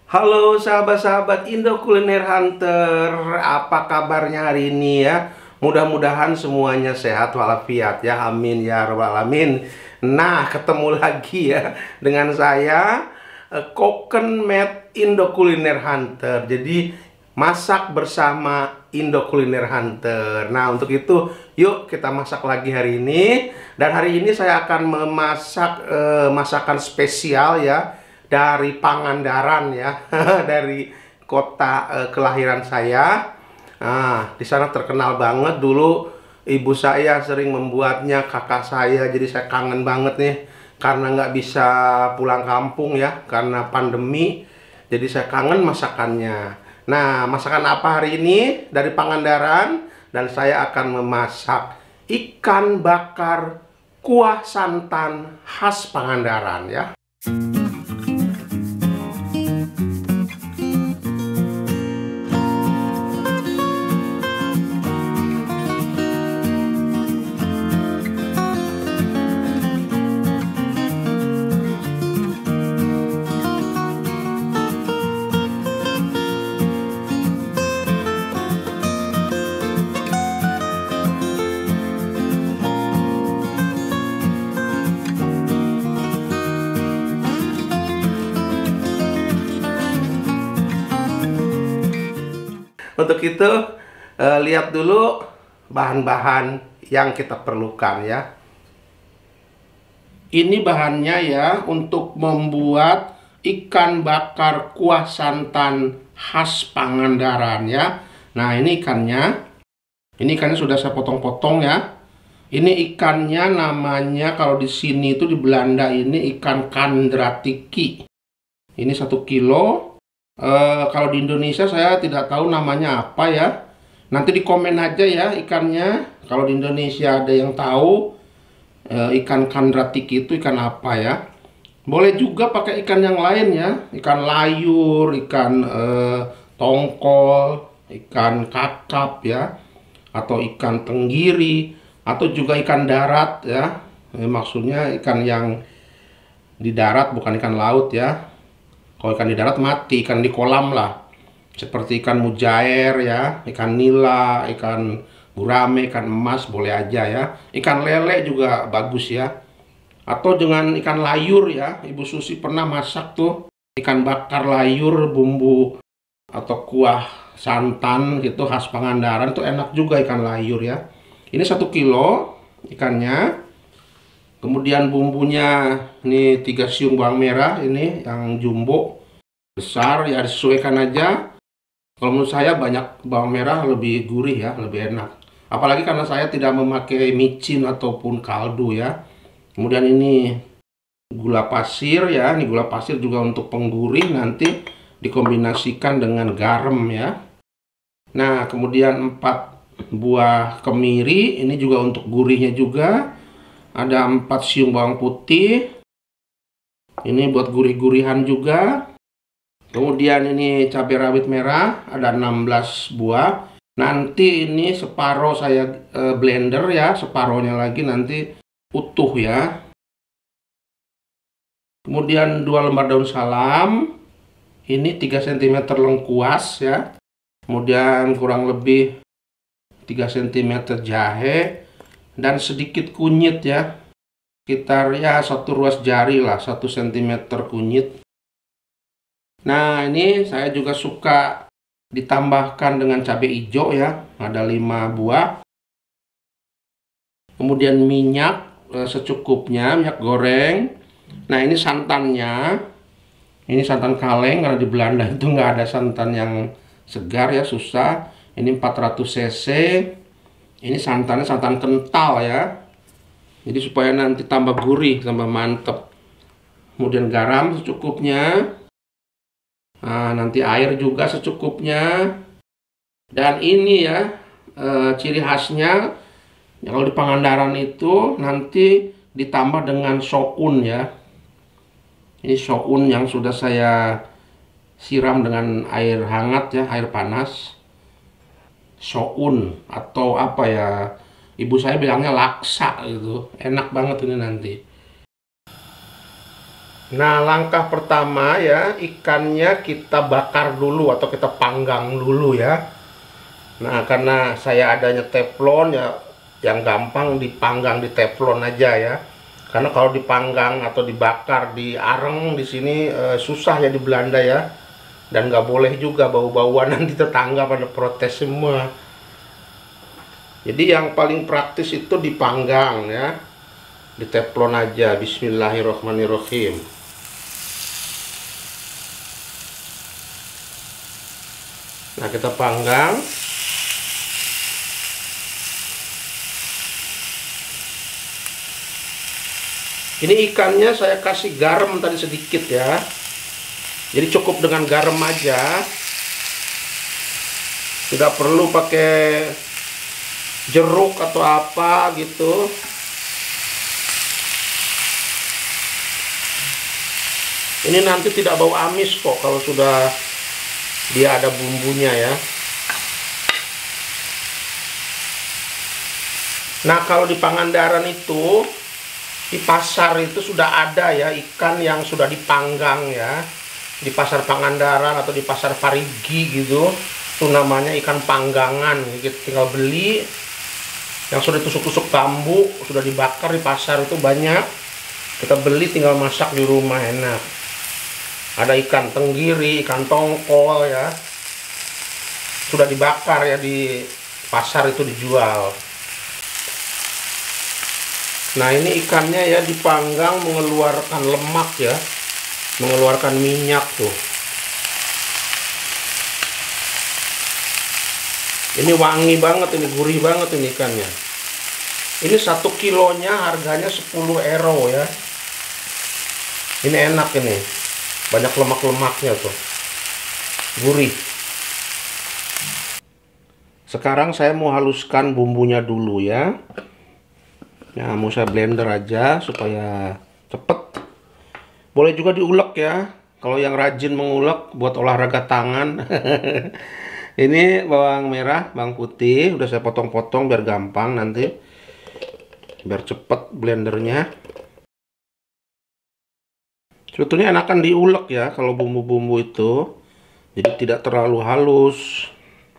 Halo sahabat-sahabat Indo Kuliner Hunter, apa kabarnya hari ini ya? Mudah-mudahan semuanya sehat walafiat ya, amin ya rabbal alamin. Nah, ketemu lagi ya dengan saya, Koken Med Indo Kuliner Hunter. Jadi masak bersama Indo Kuliner Hunter. Nah, untuk itu yuk kita masak lagi hari ini. Dan hari ini saya akan memasak masakan spesial ya, dari Pangandaran ya, dari kota kelahiran saya. Nah, di sana terkenal banget dulu, ibu saya sering membuatnya, kakak saya. Jadi saya kangen banget nih, karena nggak bisa pulang kampung ya, karena pandemi. Jadi saya kangen masakannya. Nah, masakan apa hari ini dari Pangandaran? Dan saya akan memasak ikan bakar kuah santan khas Pangandaran ya. Untuk itu, lihat dulu bahan-bahan yang kita perlukan ya. Ini bahannya ya, untuk membuat ikan bakar kuah santan khas Pangandaran ya. Nah, ini ikannya. Ini ikannya sudah saya potong-potong ya. Ini ikannya namanya, kalau di sini itu di Belanda ini ikan kandratiki. Ini 1 kilo. Kalau di Indonesia saya tidak tahu namanya apa ya. Nanti di komen aja ya ikannya. Kalau di Indonesia ada yang tahu ikan kandratiki itu ikan apa ya. Boleh juga pakai ikan yang lain ya. Ikan layur, ikan tongkol, ikan kakap ya. Atau ikan tenggiri. Atau juga ikan darat ya. Maksudnya ikan yang di darat, bukan ikan laut ya. Kalau ikan di darat mati, ikan di kolam lah. Seperti ikan mujair ya, ikan nila, ikan gurame, ikan emas boleh aja ya. Ikan lele juga bagus ya. Atau dengan ikan layur ya. Ibu Susi pernah masak tuh ikan bakar layur bumbu atau kuah santan gitu khas Pangandaran, tuh enak juga ikan layur ya. Ini 1 kilo ikannya. Kemudian bumbunya ini 3 siung bawang merah, ini yang jumbo besar ya, disesuaikan aja. Kalau menurut saya banyak bawang merah lebih gurih ya, lebih enak. Apalagi karena saya tidak memakai micin ataupun kaldu ya. Kemudian ini gula pasir ya, ini gula pasir juga untuk penggurih, nanti dikombinasikan dengan garam ya. Nah, kemudian 4 buah kemiri, ini juga untuk gurihnya juga. Ada 4 siung bawang putih. Ini buat gurih-gurihan juga. Kemudian ini cabai rawit merah, ada 16 buah. Nanti ini separuh saya blender ya, separuhnya lagi nanti utuh ya. Kemudian 2 lembar daun salam. Ini 3 cm lengkuas ya. Kemudian kurang lebih 3 cm jahe. Dan sedikit kunyit ya, sekitar ya 1 ruas jari lah, 1 cm kunyit. Nah, ini saya juga suka ditambahkan dengan cabai hijau ya, ada 5 buah. Kemudian minyak secukupnya, minyak goreng. Nah, ini santannya, ini santan kaleng, karena di Belanda itu nggak ada santan yang segar ya, susah. Ini 400 cc. Ini santannya santan kental ya. Jadi supaya nanti tambah gurih, tambah mantep. Kemudian garam secukupnya. Nah, nanti air juga secukupnya. Dan ini ya ciri khasnya ya, kalau di Pangandaran itu nanti ditambah dengan soun ya. Ini soun yang sudah saya siram dengan air hangat ya, air panas. Soun atau apa ya, ibu saya bilangnya laksa gitu, enak banget ini nanti. Nah, langkah pertama ya, ikannya kita bakar dulu atau kita panggang dulu ya. Nah, karena saya adanya teflon ya, yang gampang dipanggang di teflon aja ya. Karena kalau dipanggang atau dibakar di areng di sini susah ya di Belanda ya. Dan nggak boleh juga, bau-bauan, nanti tetangga pada protes semua. Jadi yang paling praktis itu dipanggang ya. Di teflon aja. Bismillahirrahmanirrahim. Nah, kita panggang. Ini ikannya saya kasih garam tadi sedikit ya. Jadi cukup dengan garam aja. Tidak perlu pakai jeruk atau apa gitu. Ini nanti tidak bau amis kok kalau sudah dia ada bumbunya ya. Nah, kalau di Pangandaran itu, di pasar itu sudah ada ya ikan yang sudah dipanggang ya. Di pasar Pangandaran atau di pasar Parigi gitu, itu namanya ikan panggangan. Kita tinggal beli yang sudah tusuk-tusuk bambu, sudah dibakar di pasar itu banyak. Kita beli tinggal masak di rumah, enak. Ada ikan tenggiri, ikan tongkol ya. Sudah dibakar ya, di pasar itu dijual. Nah, ini ikannya ya dipanggang mengeluarkan lemak ya. Mengeluarkan minyak tuh. Ini wangi banget, ini gurih banget ini ikannya. Ini 1 kilonya harganya 10 euro ya. Ini enak ini. Banyak lemak-lemaknya tuh. Gurih. Sekarang saya mau haluskan bumbunya dulu ya. Nah, mau saya blender aja supaya cepet. Boleh juga diulek ya. Kalau yang rajin mengulek buat olahraga tangan. Ini bawang merah, bawang putih. Udah saya potong-potong biar gampang nanti. Biar cepet blendernya. Sebetulnya enakan diulek ya kalau bumbu-bumbu itu. Jadi tidak terlalu halus.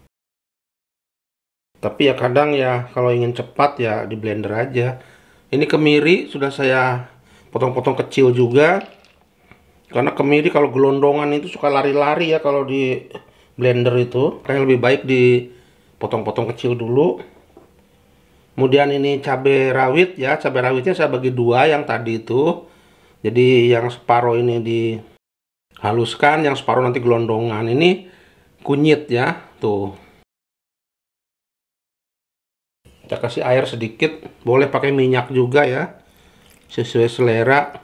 Tapi ya kadang ya kalau ingin cepat ya di blender aja. Ini kemiri sudah saya potong-potong kecil juga. Karena kemiri kalau gelondongan itu suka lari-lari ya kalau di blender itu. Kayak lebih baik dipotong-potong kecil dulu. Kemudian ini cabai rawit ya. Cabai rawitnya saya bagi dua yang tadi itu. Jadi yang separuh ini dihaluskan, yang separuh nanti gelondongan. Ini kunyit ya, tuh. Kita kasih air sedikit, boleh pakai minyak juga ya, sesuai selera.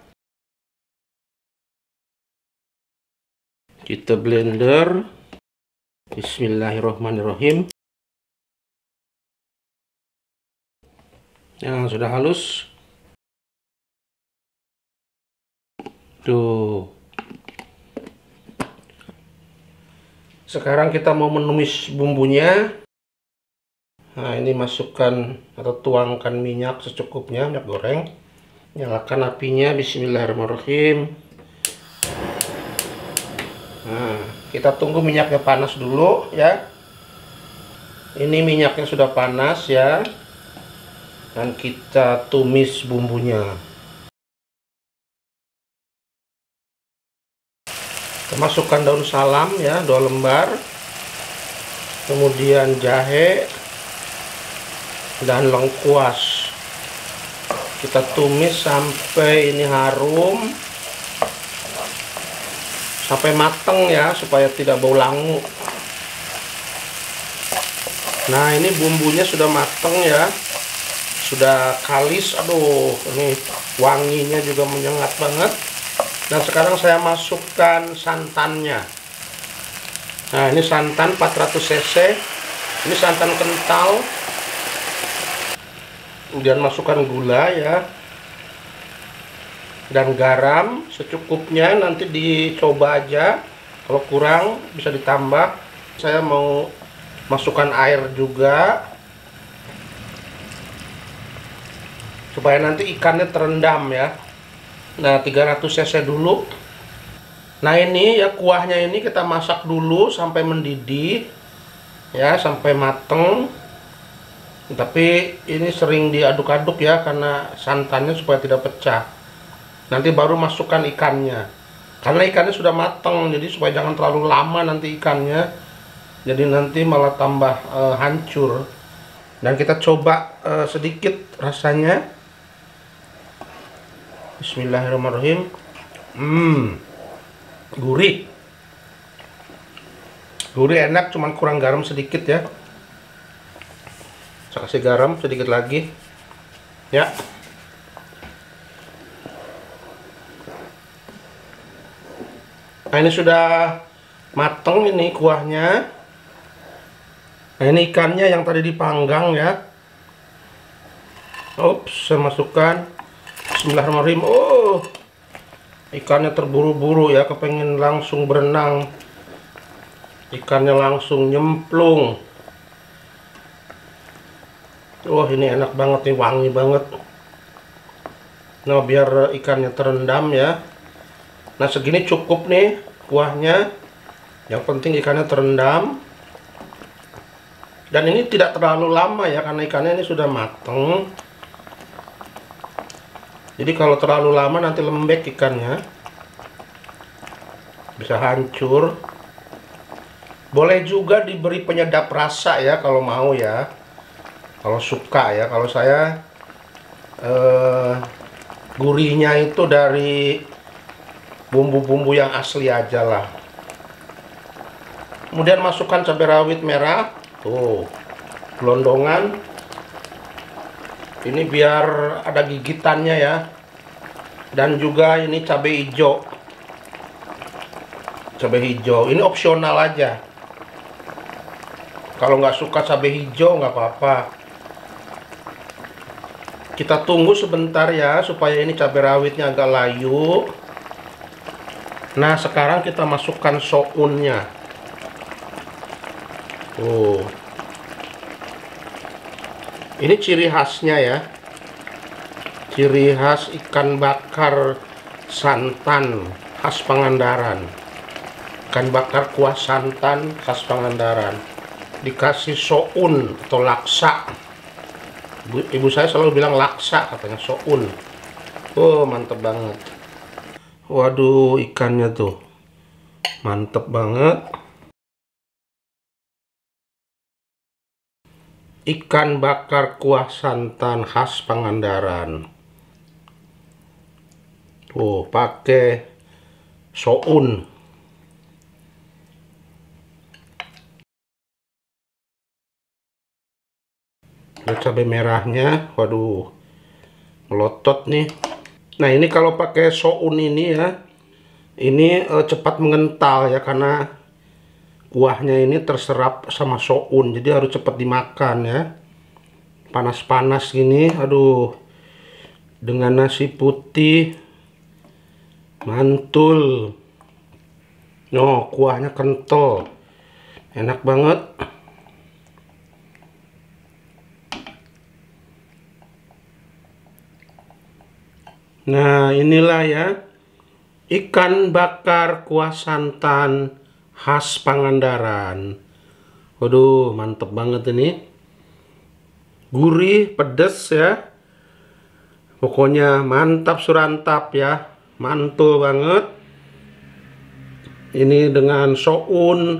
Kita blender. Bismillahirrahmanirrahim. Nah, sudah halus. Tuh. Sekarang kita mau menumis bumbunya. Nah, ini masukkan atau tuangkan minyak secukupnya, minyak goreng. Nyalakan apinya, bismillahirrahmanirrahim. Nah, kita tunggu minyaknya panas dulu ya. Ini minyaknya sudah panas ya. Dan kita tumis bumbunya. Kita masukkan daun salam ya, 2 lembar. Kemudian jahe dan lengkuas. Kita tumis sampai ini harum. Sampai mateng ya, supaya tidak bau langu. Nah, ini bumbunya sudah mateng ya. Sudah kalis, aduh, ini wanginya juga menyengat banget. Dan sekarang saya masukkan santannya. Nah, ini santan 400 cc. Ini santan kental. Kemudian masukkan gula ya. Dan garam secukupnya, nanti dicoba aja. Kalau kurang bisa ditambah. Saya mau masukkan air juga. Supaya nanti ikannya terendam ya. Nah, 300 cc dulu. Nah, ini ya kuahnya ini kita masak dulu sampai mendidih ya, sampai mateng. Tapi ini sering diaduk-aduk ya, karena santannya supaya tidak pecah. Nanti baru masukkan ikannya. Karena ikannya sudah mateng, jadi supaya jangan terlalu lama nanti ikannya. Jadi nanti malah tambah hancur. Dan kita coba sedikit rasanya. Bismillahirrahmanirrahim. Gurih. Gurih, enak, cuman kurang garam sedikit ya. Saya kasih garam sedikit lagi. Ya. Nah, ini sudah mateng ini kuahnya. Nah, ini ikannya yang tadi dipanggang ya. Ups, saya masukkan. Bismillahirrahmanirrahim. Oh, ikannya terburu-buru ya, kepengen langsung berenang. Ikannya langsung nyemplung. Oh, ini enak banget nih, wangi banget. Nah, biar ikannya terendam ya. Nah, segini cukup nih kuahnya. Yang penting ikannya terendam. Dan ini tidak terlalu lama ya, karena ikannya ini sudah mateng. Jadi kalau terlalu lama nanti lembek ikannya, bisa hancur. Boleh juga diberi penyedap rasa ya kalau mau ya, kalau suka ya. Kalau saya gurihnya itu dari bumbu-bumbu yang asli aja lah. Kemudian masukkan cabai rawit merah. Tuh, gelondongan. Ini biar ada gigitannya ya. Dan juga ini cabai hijau. Cabai hijau ini opsional aja. Kalau nggak suka cabai hijau nggak apa-apa. Kita tunggu sebentar ya, supaya ini cabai rawitnya agak layu. Nah, sekarang kita masukkan sounnya. Ini ciri khasnya ya. Ciri khas ikan bakar santan khas Pangandaran. Ikan bakar kuah santan khas Pangandaran. Dikasih soun atau laksa. Ibu saya selalu bilang laksa, katanya soun. Oh, mantep banget. Waduh, ikannya tuh mantep banget. Ikan bakar kuah santan khas Pangandaran. Tuh, pakai soun. Ada cabai merahnya. Waduh, melotot nih. Nah, ini kalau pakai soun ini ya, ini cepat mengental ya, karena kuahnya ini terserap sama soun, jadi harus cepat dimakan ya. Panas-panas gini, aduh, dengan nasi putih mantul. No, kuahnya kental, enak banget. Nah, inilah ya, ikan bakar kuah santan khas Pangandaran. Waduh, mantep banget ini. Gurih, pedes ya. Pokoknya mantap surantap ya. Mantul banget. Ini dengan soun,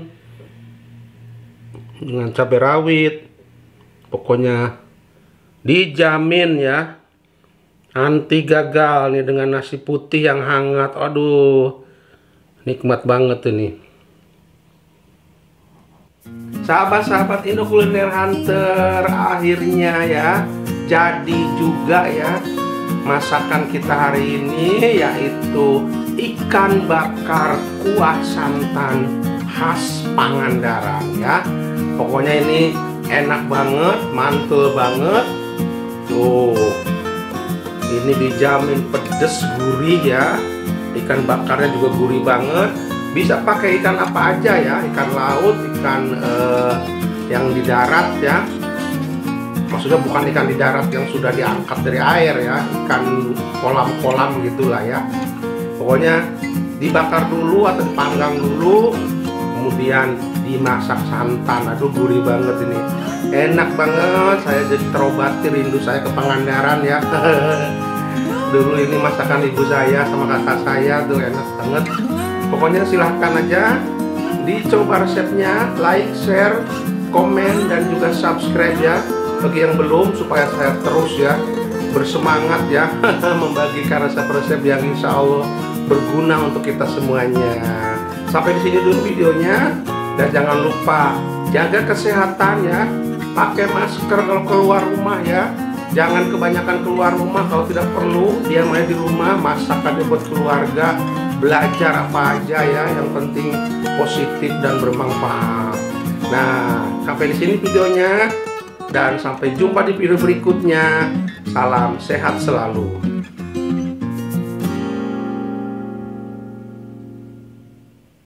dengan cabai rawit. Pokoknya dijamin ya, anti gagal nih dengan nasi putih yang hangat. Aduh, nikmat banget ini. Sahabat-sahabat Indo Kuliner Hunter, akhirnya ya jadi juga ya masakan kita hari ini, yaitu ikan bakar kuah santan khas Pangandaran ya. Pokoknya ini enak banget, mantul banget. Tuh, ini dijamin pedes, gurih ya. Ikan bakarnya juga gurih banget. Bisa pakai ikan apa aja ya, ikan laut, ikan yang di darat ya. Maksudnya bukan ikan di darat yang sudah diangkat dari air ya, ikan kolam-kolam gitulah ya. Pokoknya dibakar dulu atau dipanggang dulu, kemudian dimasak santan. Aduh, gurih banget ini, enak banget. Saya jadi terobati rindu saya ke Pangandaran ya. Dulu ini masakan ibu saya sama kakak saya tuh enak banget. Pokoknya silahkan aja dicoba resepnya, like, share, komen, dan juga subscribe ya bagi yang belum, supaya saya terus ya bersemangat ya membagikan resep-resep yang insya Allah berguna untuk kita semuanya. Sampai di sini dulu videonya, dan jangan lupa jaga kesehatan ya, pakai masker kalau keluar rumah ya, jangan kebanyakan keluar rumah kalau tidak perlu, diam aja di rumah, masak aja buat keluarga, belajar apa aja ya, yang penting positif dan bermanfaat. Nah, sampai di sini videonya, dan sampai jumpa di video berikutnya. Salam sehat selalu.